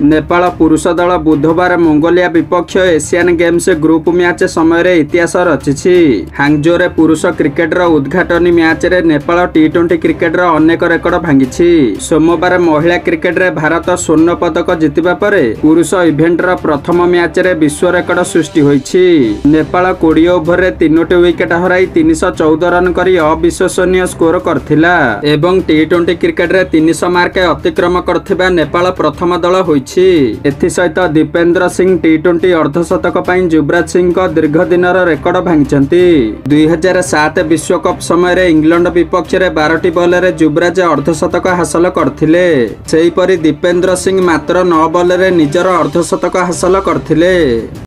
नेपाल पुरुष दल बुधवार मंगोलिया विपक्ष एशियन गेम्स ग्रुप मैच समय इतिहास रचिछि। हांगजोरे पुरुष क्रिकेटर उद्घाटनी मैच रे नेपाल टी20 क्रिकेटर अनेक रेकर्ड भांगिछि। सोमवार महिला क्रिकेट रे भारत स्वर्ण पदक जितिबा परे पुरुष इवेंटर प्रथम मैच रे विश्व रेकर्ड सृष्टि होइछि। नेपाल 20 ओभर रे 3टी विकेट हराई 314 रन करी अविश्वसनीय स्कोर करथिला एवं टी20 क्रिकेट रे 300 मार्क अतिक्रम करथिबा नेपाल प्रथम दल होइछि। एथि सहित दीपेंद्र सिंह टी20 अर्धशतक पई युवराज सिंह को दीर्घ दिनर रेकर्ड भांगिचंती। 2007 विश्वकप समय रे इंग्लैंड विपक्ष रे 12टी बॉल रे युवराज अर्धशतक हासिल करथिले। सेहीपरि दीपेंद्र सिंह मात्र 9 बॉल रे निजर अर्धशतक हासिल करथिले।